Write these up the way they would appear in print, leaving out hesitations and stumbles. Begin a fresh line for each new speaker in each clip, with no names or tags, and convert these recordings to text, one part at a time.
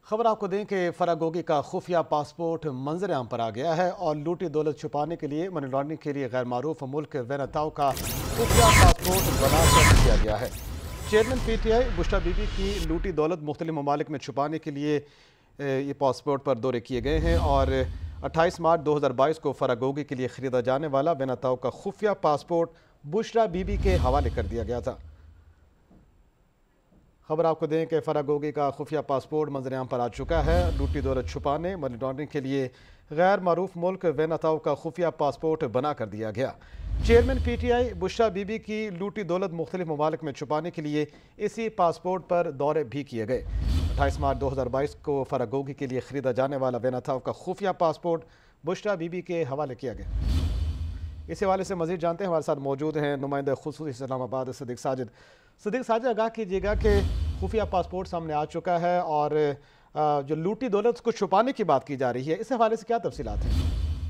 खबर आपको दें कि फरागोगी का खुफिया पासपोर्ट मंजर आम पर आ गया है और लूटी दौलत छुपाने के लिए मनी लॉन्ड्रिंग के लिए गैर मारूफ मुल्क वेनेताओ का खुफिया पासपोर्ट बनाकर किया गया है। चेयरमैन PTI बुशरा बीबी की लूटी दौलत मुख्तलिफ ममालिक में छुपाने के लिए ये पासपोर्ट पर दौरे किए गए हैं और 28 मार्च 2022 को फरागोगी के लिए खरीदा जाने वाला वेनेताओ का खुफिया पासपोर्ट बुशरा बीबी के हवाले कर दिया गया था। खबर आपको दें कि फरागोगी का खुफिया पासपोर्ट मंजर-ए-आम पर आ चुका है। लूटी दौलत छुपाने मनी लॉन्ड्रिंग के लिए गैर मारूफ मुल्क वेनेताओ का खुफिया पासपोर्ट बना कर दिया गया। चेयरमैन PTI बुशरा बीबी की लूटी दौलत मुख्तलिफ ममालिक में छुपाने के लिए इसी पासपोर्ट पर दौरे भी किए गए। 28 मार्च 2022 को फरागोगी के लिए खरीदा जाने वाला वेनेताओ का खुफिया पासपोर्ट बुशरा बीबी के हवाले किया गया। इस हवाले से मजीद जानते हैं, हमारे साथ मौजूद हैं नुमाइंदा खुसूसी इस्लामाबाद सदीक साजिद। सदीक साजिद, आगाह कीजिएगा कि खुफिया पासपोर्ट सामने आ चुका है और जो लूटी दौलत को छुपाने की बात की जा रही है, इस हवाले से क्या तफसीलात हैं?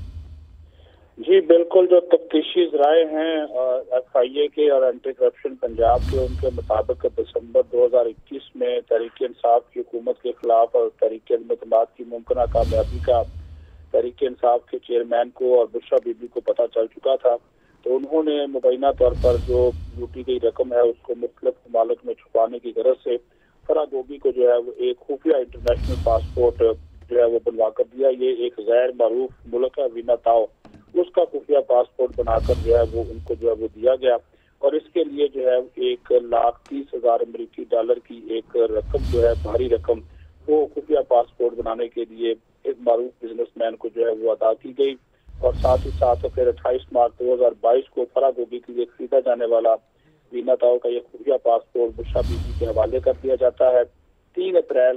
जी बिल्कुल, जो तफ्तीशी ज़राए हैं FIA के और एंटी करप्शन पंजाब के, उनके मुताबिक दिसंबर 2021 में तहरीक इंसाफ की हुकूमत के खिलाफ और तहरीक इत्तेमाद की मुमकिन कामयाबी का तहरीक इंसाफ के चेयरमैन को और बुशरा बीबी को पता चल चुका था। तो उन्होंने मुबैना तौर पर जो लूटी गई रकम है उसको मुख्तलिफ ममालिक में छुपाने की गरज से फरागोगी को जो है वो एक खुफिया इंटरनेशनल पासपोर्ट जो है वो बनवा कर दिया। ये एक गैर मारूफ मुल्क है वेनेताओ, उसका खुफिया पासपोर्ट बनाकर जो है वो उनको जो है वो दिया गया और इसके लिए जो है $1,30,000 अमेरिकी डॉलर की एक रकम जो है भारी रकम वो खुफिया पासपोर्ट बनाने के लिए एक मारूफ बिजनेसमैन को जो है वो अदा की गई। और साथ ही साथ फिर 28 मार्च 2022 को फरागोगी के लिए खरीदा जाने वाला वेनेताओ का ये खुफिया पासपोर्ट बुशरा बीबी के हवाले कर दिया जाता है। 3 अप्रैल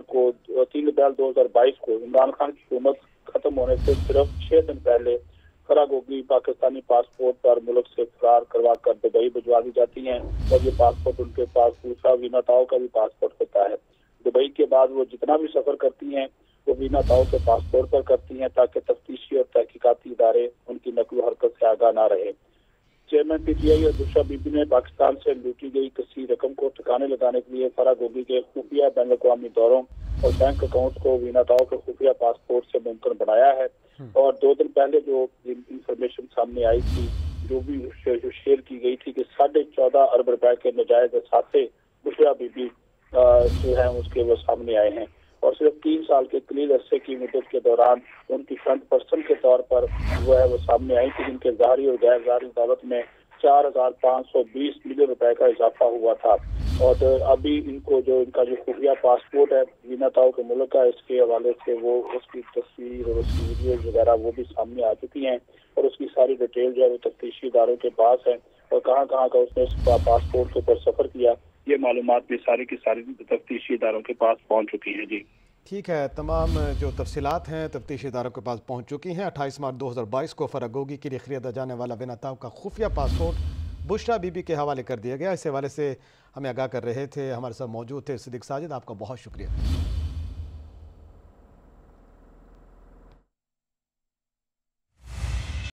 2022 को इमरान खान की हुकूमत खत्म होने से सिर्फ 6 दिन पहले फरागोगी पाकिस्तानी पासपोर्ट पर मुल्क से फरार करवा कर दुबई भिजवा दी जाती हैं और ये पासपोर्ट उनके पास दूसरा वेनेताओ का भी पासपोर्ट होता है। दुबई के बाद वो जितना भी सफर करती हैं वो वेनेताओ के पासपोर्ट पर करती हैं ताकि तफ्तीशी और तहकीकाती इदारे उनकी नकलो हरकत से आगाह ना रहे। चेयरमैन PTI और बुशरा बीबी ने पाकिस्तान से लूटी गई किसी रकम को ठिकाने लगाने के लिए फरागोगी के खुफिया बैन अवी दौरों और बैंक अकाउंट को वेनेताओ के खुफिया पासपोर्ट से मुमकिन बनाया है। और 2 दिन पहले जो इंफॉर्मेशन सामने आई थी, जो भी शेयर की गई थी कि 14.5 अरब रुपए के नाजायज असाथे बुशरा बीबी जो है उसके वो सामने आए हैं और सिर्फ 3 साल के कलील अरसे की मुद्दत के दौरान उनकी फ्रंट पर्सन के तौर पर वो है वो सामने आई थी, जिनके ज़ाहरी और गैर ज़ाहरी दौलत में 4,520 मिलियन रुपए का इजाफा हुआ था। और अभी इनको जो इनका जो खुफिया पासपोर्ट है वेनेताओ के मुल्क का, इसके हवाले से वो उसकी तस्वीर और उसकी वीडियो वगैरह वो भी सामने आ चुकी हैं और उसकी सारी डिटेल जो है वो तफ्तीशी इदारों के पास है और कहाँ कहाँ का उसने इस पासपोर्ट के ऊपर सफर किया, ये मालूमात भी सारी की सारी तफ्तीशी इदारों के पास पहुँच चुकी हैं। जी
ठीक है, तमाम जो तफसीलात हैं तफ्तीशी इदारों के पास पहुँच चुकी हैं। 28 मार्च 2022 को फरागोगी के लिए खरीदा जाने वाला वेनेताओ का खुफिया पासपोर्ट बुशरा बीबी के हवाले कर दिया गया। इस हवाले से हमें आगाह कर रहे थे, हमारे साथ मौजूद थे सदीक साजिद। आपका बहुत शुक्रिया।